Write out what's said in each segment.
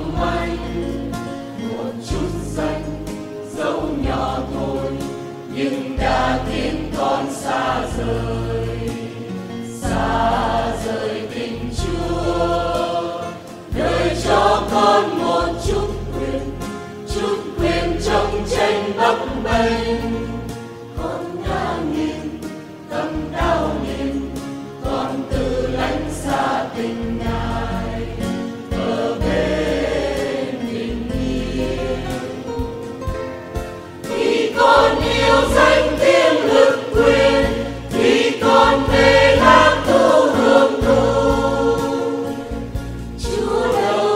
mỏng manh. Một chút xanh dẫu nhỏ thôi nhưng đã khiến con xa rời tình Chúa. Đời cho con một chút quyền trong tranh bấp bênh. Con ngã nghiêng tâm đau nghiêng, con tự lánh xa tình Ngài ở bên bình yên. Khi con yêu danh tiếng lực quyền, khi con về lạc thu hưởng thụ, Chúa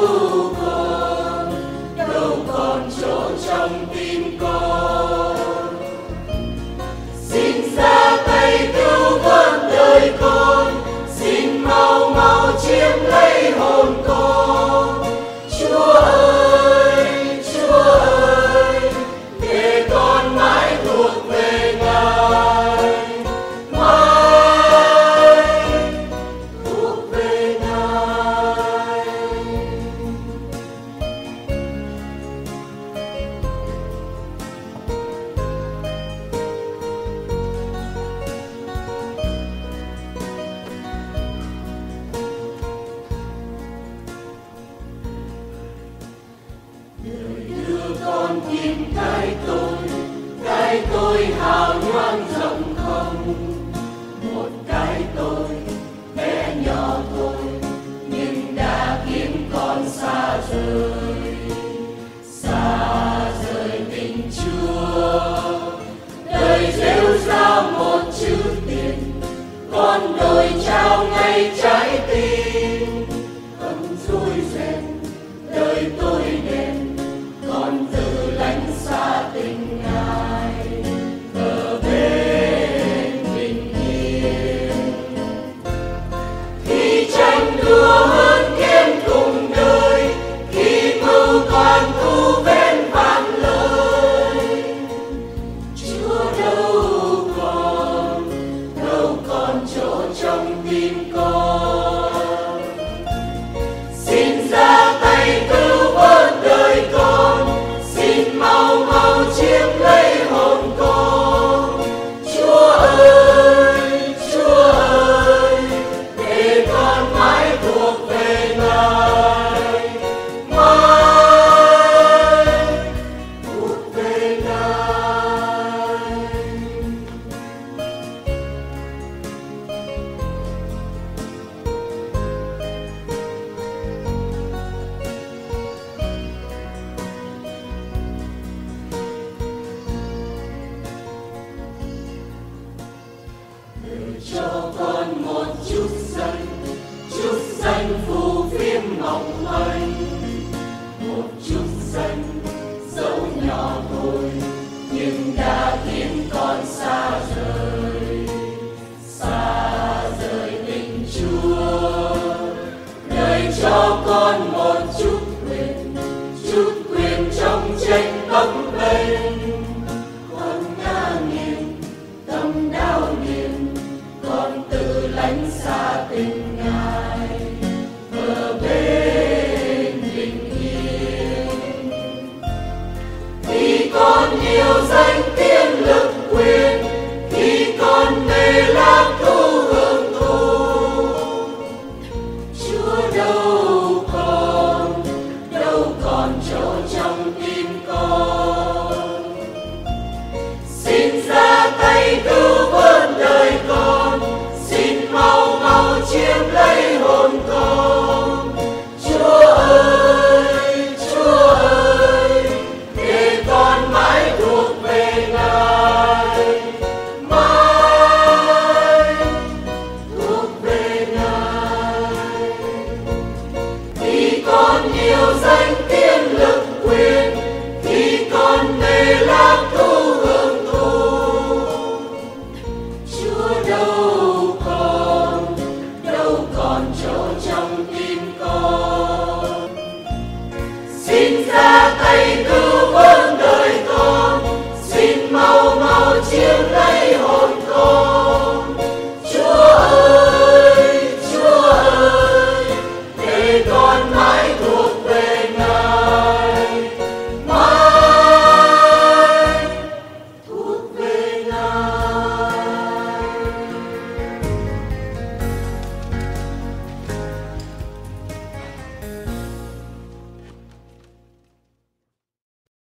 đâu còn chỗ trong tim con. Xin ra tay cứu vớt đời con, xin mau mau chiếm lấy hồn con. Chúa ơi, để con mãi thuộc về Ngài, mãi thuộc về Ngài. Đời đưa con tìm cái tôi hào nhoáng rộng không. Một cái tôi bé nhỏ thôi nhưng đã khiến con xa rời tình Chúa. Đời rêu rao một chữ tiền, con đồi trao ngay trái tim. Cấm dối ren đời tôi đen, con tự lánh xa tình Ngài ở bên bình yên. Khi tranh đua hơn kiếm cùng đời, khi mưu toàn thu ven vạn lời, Chúa đâu còn chỗ trong tim con. Xin ra tay cứu vớt đời con, xin mau mau chiếm lấy hồn con. Chúa ơi, để con mãi thuộc về Ngài, mãi thuộc về Ngài. Đời cho con một chút xanh phù phiếm mỏng manh. Một chút xanh dẫu nhỏ thôi nhưng đã khiến con xa rời tình Chúa. Đời cho con một chút quyền trong tranh bấp bênh. Con ngã nghiêng tâm đau nghiêng, con tự lánh xa tình Ngài ở bên bình yên. Khi con yêu danh tiếng lực quyền, khi con về lạc thu hưởng thụ, Chúa đâu còn chỗ trong tim con. Xin ra tay cứu vớt đời con, xin mau mau chiếm lấy hồn con. Chúa ơi, để con mãi thuộc về Ngài, mãi thuộc về Ngài. Khi con yêu danh tiếng lực quyền, khi con về lạc thu hưởng thụ, Chúa đâu còn chỗ trong tim con. Xin ra